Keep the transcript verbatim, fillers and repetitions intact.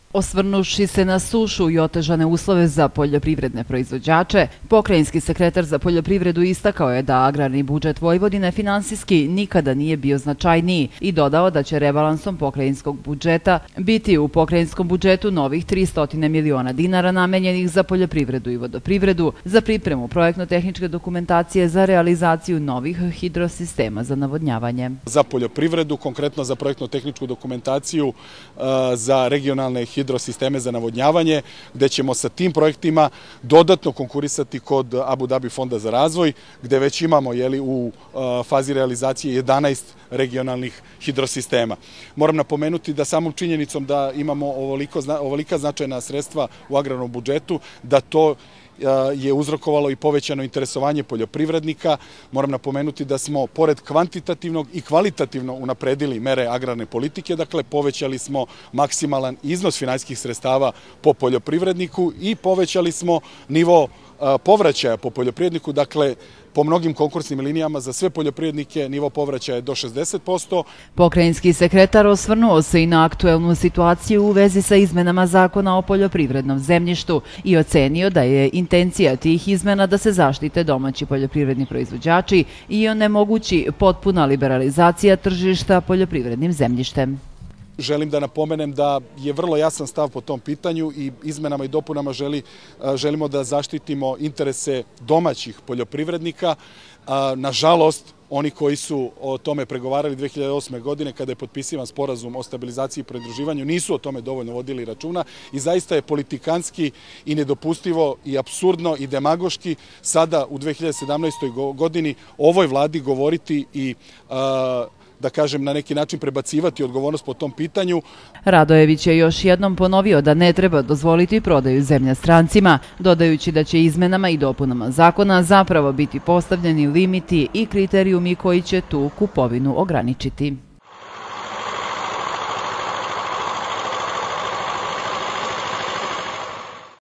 Osvrnuši se na sušu i otežane uslove za poljoprivredne proizvođače, pokrajinski sekretar za poljoprivredu istakao je da agrarni budžet Vojvodine finansijski nikada nije bio značajniji i dodao da će rebalansom pokrajinskog budžeta biti u pokrajinskom budžetu novih tristo miliona dinara namenjenih za poljoprivredu i vodoprivredu, za pripremu projektno-tehničke dokumentacije za realizaciju novih hidrosistema za navodnjavanje. Za poljoprivredu, konkretno za projektno-tehničku dokumentaciju za regionalne hidrosisteme za navodnjavanje, gde ćemo sa tim projektima dodatno konkurisati kod Abu Dhabi fonda za razvoj, gde već imamo jeli, u fazi realizacije jedanaest regionalnih hidrosistema. Moram napomenuti da samom činjenicom da imamo ovoliko, ovolika značajna sredstva u agrarnom budžetu, da to je uzrokovalo i povećano interesovanje poljoprivrednika. Moram napomenuti da smo pored kvantitativnog i kvalitativno unapredili mere agrarne politike, dakle povećali smo maksimalan iznos finansijskih sredstava po poljoprivredniku i povećali smo nivo povraćaja po poljoprivredniku, dakle po mnogim konkursnim linijama za sve poljoprivrednike nivo povraćaja je do šezdeset posto. Pokrajinski sekretar osvrnuo se i na aktuelnu situaciju u vezi sa izmenama zakona o poljoprivrednom zemljištu i ocenio da je intencija tih izmena da se zaštite domaći poljoprivredni proizvođači i onemogući potpuna liberalizacija tržišta poljoprivrednim zemljištem. Želim da napomenem da je vrlo jasan stav po tom pitanju i izmenama i dopunama želi, želimo da zaštitimo interese domaćih poljoprivrednika. Nažalost, oni koji su o tome pregovarali dve hiljade osme. godine kada je potpisivan sporazum o stabilizaciji i pridruživanju, nisu o tome dovoljno vodili računa i zaista je politikanski i nedopustivo i apsurdno i demagoški sada u dve hiljade sedamnaestoj. godini ovoj vladi govoriti i da kažem, na neki način prebacivati odgovornost po tom pitanju. Radojević je još jednom ponovio da ne treba dozvoliti prodaju zemlja strancima, dodajući da će izmenama i dopunama zakona zapravo biti postavljeni limiti i kriterijumi koji će tu kupovinu ograničiti.